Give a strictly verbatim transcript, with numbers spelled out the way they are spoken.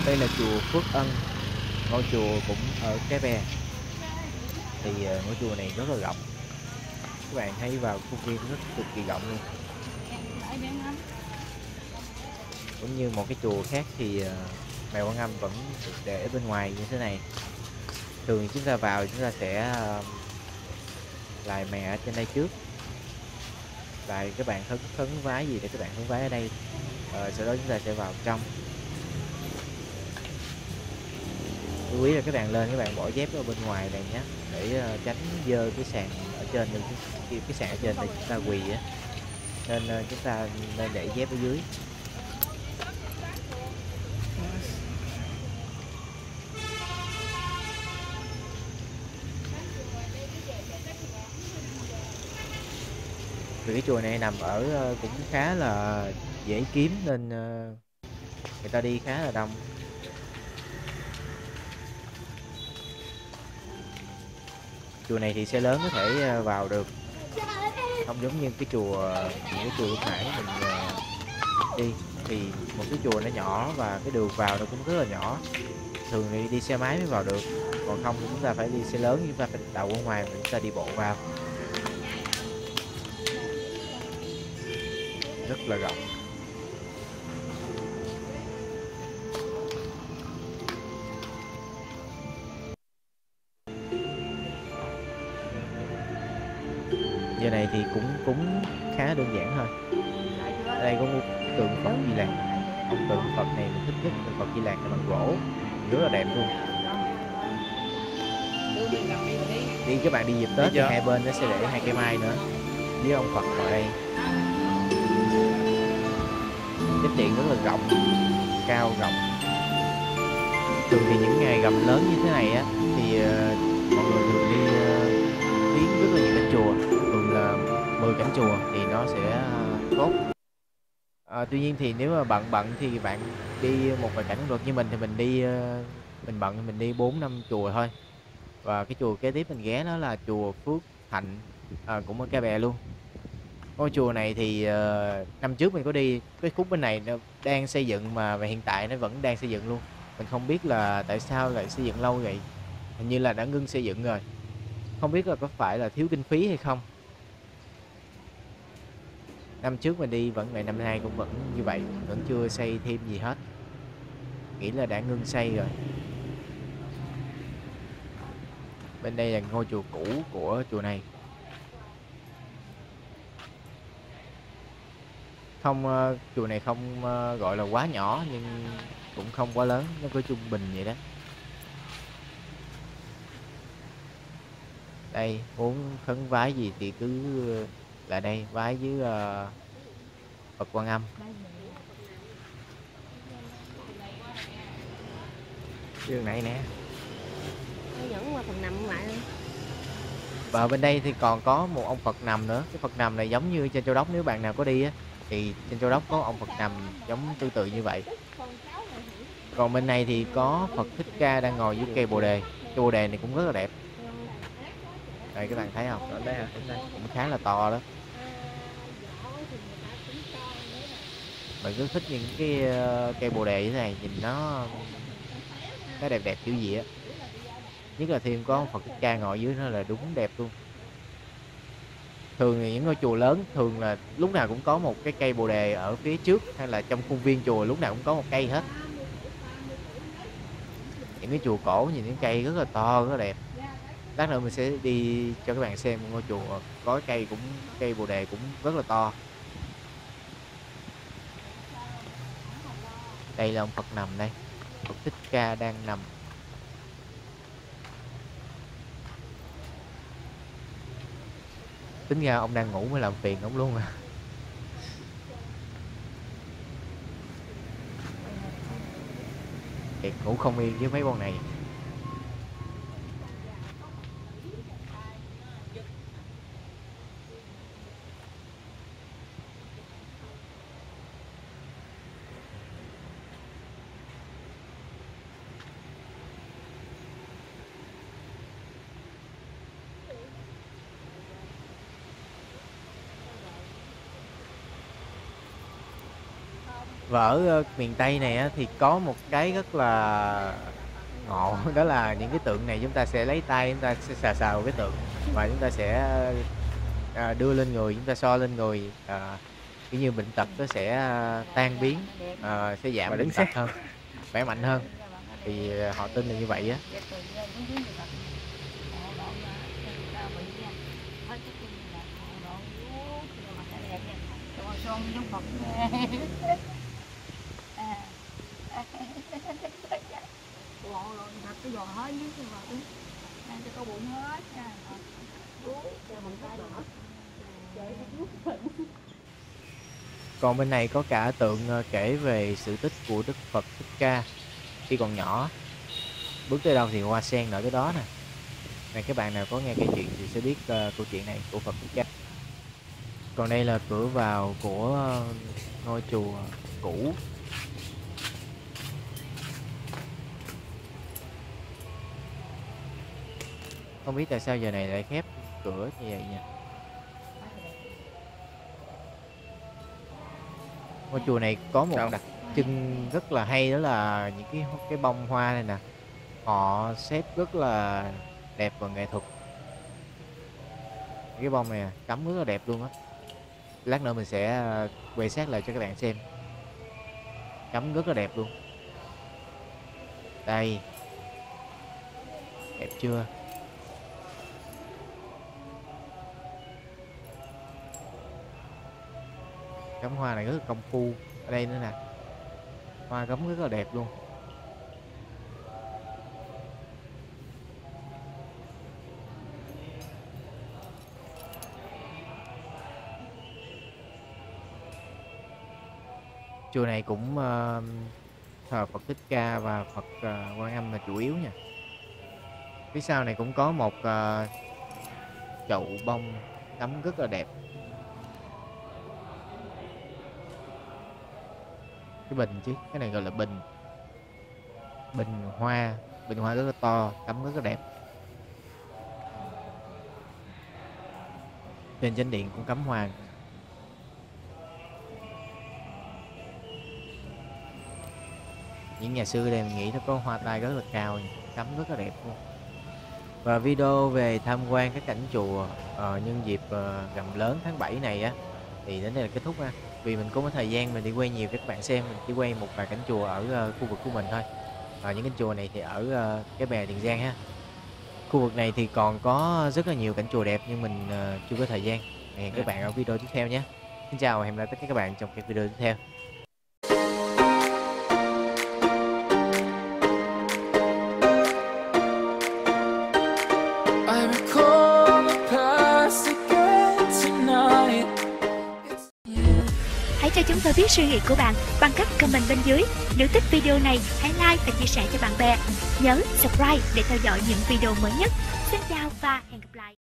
Đây là chùa Phước Ân, ngôi chùa cũng ở Cái Bè. Thì uh, ngôi chùa này rất là rộng, các bạn thấy vào khuôn viên rất cực kỳ rộng luôn. Cũng như một cái chùa khác thì uh, mèo Quan Âm vẫn được để bên ngoài như thế này. Thường chúng ta vào chúng ta sẽ uh, lại mẹ ở trên đây trước, lại các bạn khấn khấn vái gì để các bạn khấn vái ở đây, uh, sau đó chúng ta sẽ vào trong. Lưu ý là các bạn lên các bạn bỏ dép ở bên ngoài này nhé, để uh, tránh dơ cái sàn ở trên, cái, cái sàn ở trên để chúng ta quỳ á, nên uh, chúng ta nên để dép ở dưới. Vì cái chùa này nằm ở uh, cũng khá là dễ kiếm nên uh, người ta đi khá là đông. Chùa này thì xe lớn có thể vào được, không giống như cái chùa những cái chùa lúc nãy mình đi, thì một cái chùa nó nhỏ và cái đường vào nó cũng rất là nhỏ, thường thì đi xe máy mới vào được, còn không thì chúng ta phải đi xe lớn, chúng ta phải đậu ở ngoài và chúng ta đi bộ vào. Rất là rộng. Giờ này thì cũng cũng khá đơn giản thôi. Ở đây có một tượng Phật Di Lặc. Ông tượng Phật này mình thích nhất, tượng Phật Di Lặc là bằng gỗ, rất là đẹp luôn. Đi các bạn đi dịp Tết thì hai bên nó sẽ để hai cây mai nữa với ông Phật vào đây. Cái điện rất là rộng, cao rộng. Thường thì những ngày rằm lớn như thế này á thì uh, mọi người thường đi uh, viếng rất là nhiều cảnh chùa, thường là mười cảnh chùa thì nó sẽ uh, tốt. À, tuy nhiên thì nếu mà bận bận thì bạn đi một vài cảnh cũng được, như mình thì mình đi uh, mình bận thì mình đi bốn năm chùa thôi. Và cái chùa kế tiếp mình ghé đó là chùa Phước Thạnh, à, cũng ở Cái Bè luôn. Ngôi chùa này thì uh, năm trước mình có đi, cái khúc bên này nó đang xây dựng mà và hiện tại nó vẫn đang xây dựng luôn. Mình không biết là tại sao lại xây dựng lâu vậy, hình như là đã ngưng xây dựng rồi, không biết là có phải là thiếu kinh phí hay không. Năm trước mình đi vẫn vậy, năm nay cũng vẫn như vậy, vẫn chưa xây thêm gì hết, nghĩ là đã ngưng xây rồi. Bên đây là ngôi chùa cũ của chùa này. Không, uh, chùa này không uh, gọi là quá nhỏ nhưng cũng không quá lớn, nó có trung bình vậy đó. Đây, muốn khấn vái gì thì cứ lại đây vái với uh, Phật Quan Âm. Đường này nè. Dẫn qua phần nằm lại. Và bên đây thì còn có một ông Phật nằm nữa. Cái Phật nằm này giống như trên Châu Đốc, nếu bạn nào có đi á thì trên Châu Đốc có ông Phật nằm giống tương tự như vậy. Còn bên này thì có Phật Thích Ca đang ngồi dưới cây Bồ Đề. Cây Bồ Đề này cũng rất là đẹp. Đây các bạn thấy không? Ở đây à, đây. Cũng khá là to đó. Mình rất thích những cái cây Bồ Đề như thế này, nhìn nó nó đẹp đẹp kiểu gì á. Nhất là thêm có Phật Thích Ca ngồi dưới nó là đúng đẹp luôn. Thường thì những ngôi chùa lớn thường là lúc nào cũng có một cái cây Bồ Đề ở phía trước, hay là trong khuôn viên chùa lúc nào cũng có một cây hết. Những cái chùa cổ nhìn những cây rất là to, rất là đẹp. Lát nữa mình sẽ đi cho các bạn xem ngôi chùa có cây cũng cây Bồ Đề cũng rất là to. Đây là ông Phật nằm đây, Phật Thích Ca đang nằm. Tính ra ông đang ngủ mới làm phiền ông luôn à. Thiệt, ngủ không yên với mấy con này. Và ở ờ, miền Tây này á, thì có một cái rất là ngộ đó là những cái tượng này chúng ta sẽ lấy tay chúng ta sẽ sờ sờ vào cái tượng và chúng ta sẽ à, đưa lên người, chúng ta so lên người, à, kiểu như bệnh tật nó sẽ à, tan biến, à, sẽ giảm Và bệnh đứng tật sát. hơn, khỏe mạnh hơn, thì à, họ tin là như vậy á. cái giò hết với cái vật ăn cho có bụng hết nha. Còn bên này có cả tượng ờ, kể về sự tích của Đức Phật Thích Ca khi còn nhỏ, bước tới đâu thì hoa sen nở tới đó nè. Này các bạn nào có nghe cái chuyện thì sẽ biết ờ, câu chuyện này của Phật Thích Ca. Còn đây là cửa vào của ờ, ngôi chùa cũ. Không biết tại sao giờ này lại khép cửa như vậy nha. Ngôi chùa này có một Sao? đặc trưng rất là hay, đó là những cái cái bông hoa này nè, họ xếp rất là đẹp và nghệ thuật. Cái bông này cắm rất là đẹp luôn á. Lát nữa mình sẽ ờ, quay sát lại cho các bạn xem. Cắm rất là đẹp luôn. Đây, đẹp chưa? Cắm hoa này rất là công phu. Ở đây nữa nè, hoa cắm rất là đẹp luôn. Chùa này cũng ờ, thờ Phật Thích Ca và Phật ờ, Quan Âm là chủ yếu nha. Phía sau này cũng có một ờ, chậu bông cắm rất là đẹp. Cái bình chứ, cái này gọi là bình. Bình hoa, bình hoa rất là to, cắm rất là đẹp. Trên chánh điện cũng cắm hoa. Những nhà sư ở đây mình nghĩ nó có hoa tai rất là cao, cắm rất là đẹp luôn. Và video về tham quan các cảnh chùa ờ, nhân dịp ờ, rằm lớn tháng bảy này á thì đến đây là kết thúc ha. Vì mình không có thời gian mình đi quay nhiều cho các bạn xem, mình chỉ quay một vài cảnh chùa ở ờ, khu vực của mình thôi. Và những cảnh chùa này thì ở ờ, cái bè Tiền Giang ha. Khu vực này thì còn có rất là nhiều cảnh chùa đẹp nhưng mình ờ, chưa có thời gian. Hẹn các bạn ở video tiếp theo nhé. Xin chào và hẹn gặp lại tất cả các bạn trong cái video tiếp theo. I recall the past again tonight. Hãy cho chúng tôi biết suy nghĩ của bạn bằng cách comment bên dưới. Nếu thích video này, hãy like và chia sẻ cho bạn bè. Nhớ subscribe để theo dõi những video mới nhất. Xin chào và hẹn gặp lại.